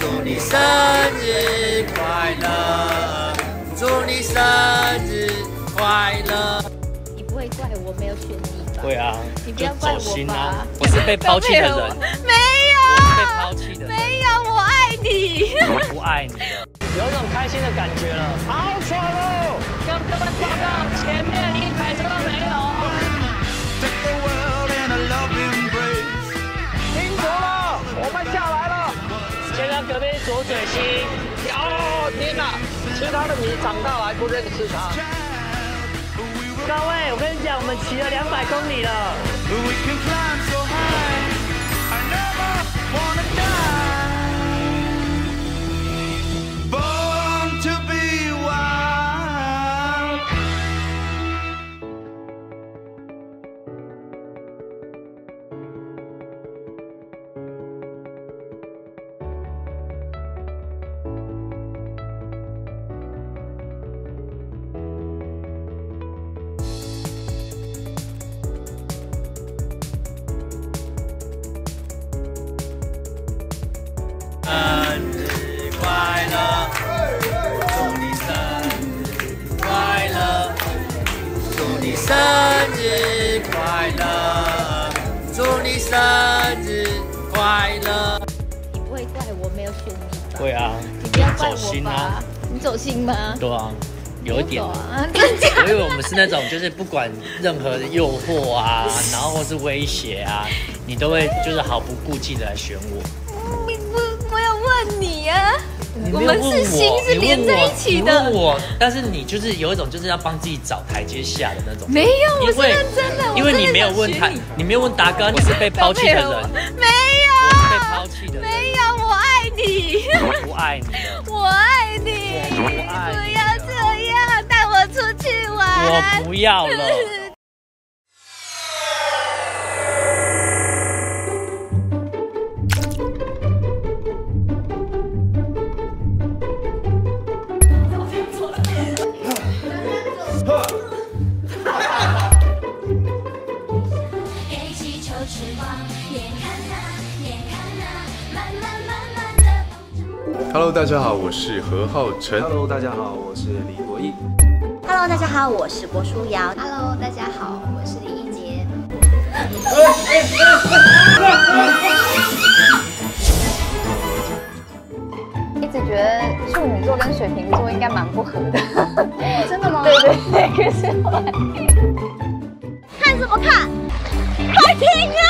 祝你生日快乐，祝你生日快乐。 你不会怪我没有选你吧？ 会啊， 你不要怪我吧？ 我是被抛弃的人， 没有， 我是被抛弃的人， 没有，我爱你， 我不爱你了，有一种开心的感觉了，好爽哦！跟各位报告，前面1台车都没有。辛苦了，我们下来了。先生隔壁左嘴溪，哦天哪，吃他的米长大还不认识他。各位，我跟你讲，我们骑了200公里了。 生日快乐，祝你生日快乐，祝你生日快乐，祝你生日快乐。 你不会怪我没有选你吧？ 会啊， 你不要怪我走心啊吧？你走心吗？ 对啊，有一点。 啊，真假的？ 因为我们是那种，就是不管任何诱惑啊，然后或是威胁啊，你都会就是毫不顾忌的来选我。 我有问你啊，我你没有问们是心是连在一起的。 你问我，但是你就是有一种就是要帮自己找台阶下的那种。 没有，我是认真的。 因为你没有问他，你没有问达哥，你是被抛弃的人。 没有， 我是被抛弃的人。 没有，我爱你。 我不爱你了。 我爱你。 我不爱你。 不要这样，带我出去玩。 我不要了。 Hello， 大家好，我是何浩晨。 Hello， 大家好，我是李国毅。 Hello， 大家好，我是郭书瑶。 Hello， 大家好，我是李一杰。一直觉得处女座跟水瓶座应该蛮不合的。真的吗？对对对，可是后来看什么看？快听啊！